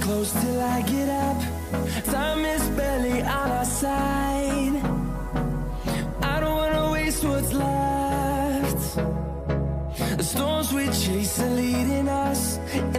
close till I get up. Time is barely on our side. I don't wanna waste what's left. The storms we chase are leading us.